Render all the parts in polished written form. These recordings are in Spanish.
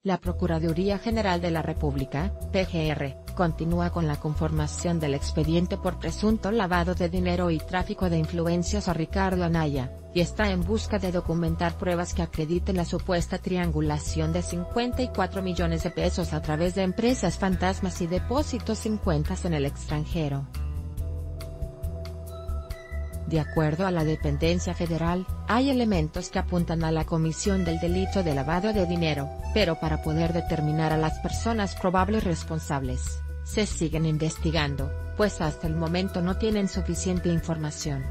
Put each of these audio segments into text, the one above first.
La Procuraduría General de la República, PGR, continúa con la conformación del expediente por presunto lavado de dinero y tráfico de influencias a Ricardo Anaya, y está en busca de documentar pruebas que acrediten la supuesta triangulación de 54 millones de pesos a través de empresas fantasmas y depósitos en cuentas en el extranjero. De acuerdo a la dependencia federal, hay elementos que apuntan a la comisión del delito de lavado de dinero, pero para poder determinar a las personas probables responsables, se siguen investigando, pues hasta el momento no tienen suficiente información.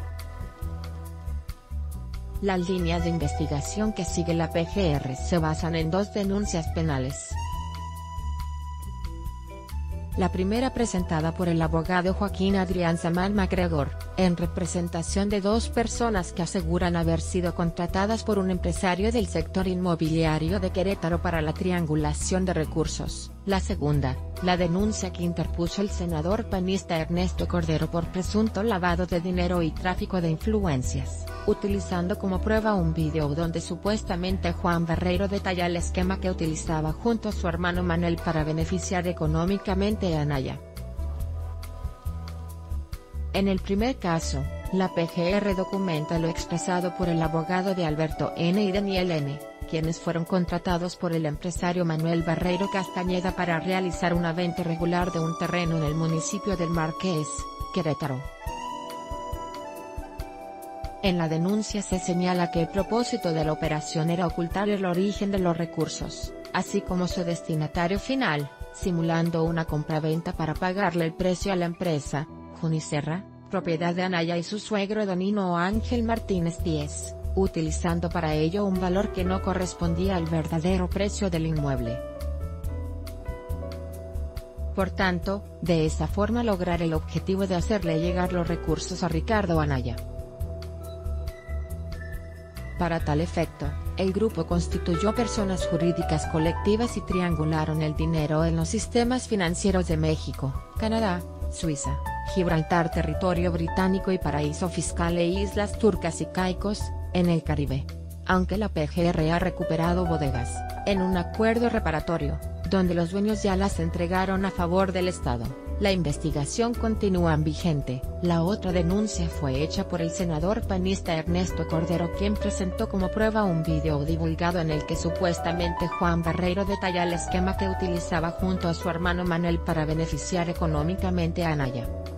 Las líneas de investigación que sigue la PGR se basan en dos denuncias penales. La primera presentada por el abogado Joaquín Adrián Samán MacGregor, en representación de dos personas que aseguran haber sido contratadas por un empresario del sector inmobiliario de Querétaro para la triangulación de recursos. La segunda, la denuncia que interpuso el senador panista Ernesto Cordero por presunto lavado de dinero y tráfico de influencias, utilizando como prueba un video donde supuestamente Juan Barreiro detalla el esquema que utilizaba junto a su hermano Manuel para beneficiar económicamente a Anaya. En el primer caso, la PGR documenta lo expresado por el abogado de Alberto N. y Daniel N., quienes fueron contratados por el empresario Manuel Barreiro Castañeda para realizar una venta irregular de un terreno en el municipio del Marqués, Querétaro. En la denuncia se señala que el propósito de la operación era ocultar el origen de los recursos, así como su destinatario final, simulando una compraventa para pagarle el precio a la empresa, Junicerra, propiedad de Anaya y su suegro Donino Ángel Martínez Díez, utilizando para ello un valor que no correspondía al verdadero precio del inmueble. Por tanto, de esa forma lograr el objetivo de hacerle llegar los recursos a Ricardo Anaya. Para tal efecto, el grupo constituyó personas jurídicas colectivas y triangularon el dinero en los sistemas financieros de México, Canadá, Suiza, Gibraltar, territorio británico y paraíso fiscal e islas turcas y caicos, en el Caribe. Aunque la PGR ha recuperado bodegas, en un acuerdo reparatorio, donde los dueños ya las entregaron a favor del Estado, la investigación continúa vigente. La otra denuncia fue hecha por el senador panista Ernesto Cordero, quien presentó como prueba un video divulgado en el que supuestamente Juan Barreiro detalla el esquema que utilizaba junto a su hermano Manuel para beneficiar económicamente a Anaya.